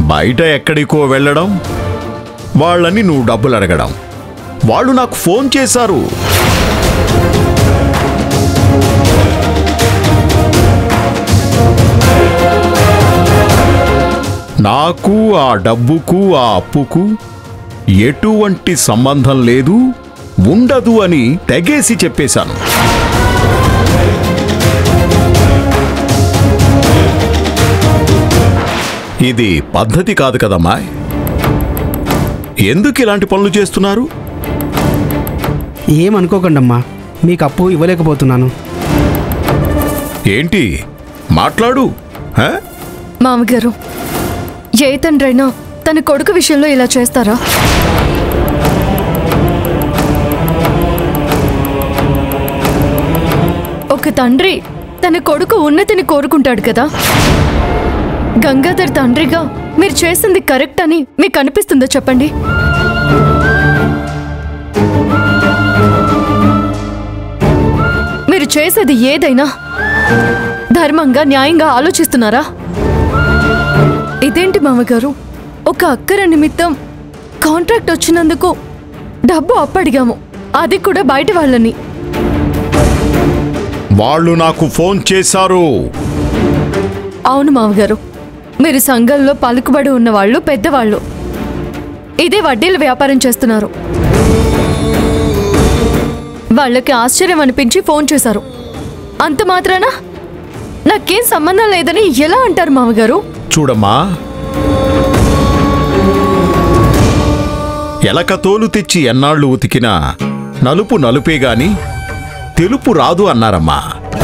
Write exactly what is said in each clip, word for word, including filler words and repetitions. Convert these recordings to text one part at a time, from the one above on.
బయట ఎక్కడికో వెళ్ళడం, వాళ్ళని నువ్వు డబ్బులు అడగడం. వాళ్ళు నాకు ఫోన్ చేశారు. నాకు ఆ డబ్బుకు ఆ అప్పుకు ఎటువంటి సంబంధం లేదు, ఉండదు అని తెగేసి చెప్పేశాను. ఇది పద్ధతి కాదు కదమ్మా. ఎందుకు ఇలాంటి పనులు చేస్తున్నారు? ఏమనుకోకండమ్మా, మీకు అప్పు ఇవ్వలేకపోతున్నాను. ఏంటి మాట్లాడు? మామగారు, ఏ తండ్రైనా తన కొడుకు విషయంలో ఇలా చేస్తారా? ఒక తండ్రి తన కొడుకు ఉన్నతిని కోరుకుంటాడు కదా. గంగాధర్ తండ్రిగా మీరు చేసింది కరెక్ట్ అని మీకు అనిపిస్తుందో చెప్పండి. మీరు చేసేది ఏదైనా ధర్మంగా న్యాయంగా ఆలోచిస్తున్నారా? ఇదేంటి మామగారు, ఒక అక్కర నిమిత్తం కాంట్రాక్ట్ వచ్చినందుకు డబ్బు అప్పడిగాము, అది కూడా బయట వాళ్ళని. వాళ్ళు నాకు ఫోన్ చేశారు. అవును మామగారు, మీరు సంఘంలో పలుకుబడి ఉన్నవాళ్ళు, పెద్దవాళ్ళు. ఇదే వడ్డీల వ్యాపారం చేస్తున్నారు. వాళ్ళకి ఆశ్చర్యం అనిపించి ఫోన్ చేశారు. అంత మాత్రాన నాకేం సంబంధం లేదని ఎలా అంటారు మామగారు? చూడమ్మా, ఎలక తోలు తెచ్చి ఎన్నాళ్ళు ఉతికినా నలుపు నలుపే గాని తెలుపు రాదు అన్నారమ్మా.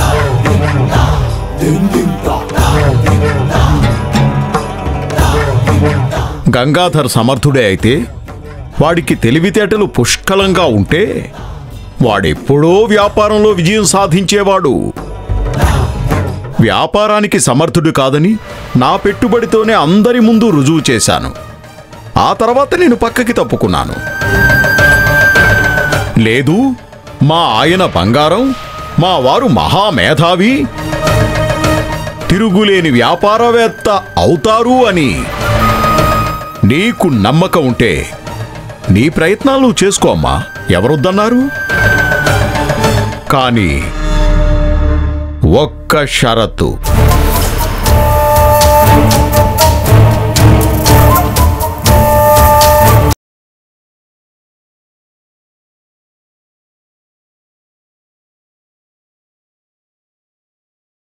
గంగాధర్ సమర్థుడే అయితే, వాడికి తెలివితేటలు పుష్కలంగా ఉంటే వాడెప్పుడో వ్యాపారంలో విజయం సాధించేవాడు. వ్యాపారానికి సమర్థుడు కాదని నా పెట్టుబడితోనే అందరి ముందు రుజువు చేశాను. ఆ తర్వాత నేను పక్కకి తప్పుకున్నాను. లేదు, మా ఆయన బంగారం, మా వారు మహామేధావి, తిరుగులేని వ్యాపారవేత్త అవుతారు అని నీకు నమ్మకం ఉంటే నీ ప్రయత్నాలు చేసుకోమ్మా, ఎవరొద్దన్నారు? కానీ ఒక్క షరతు.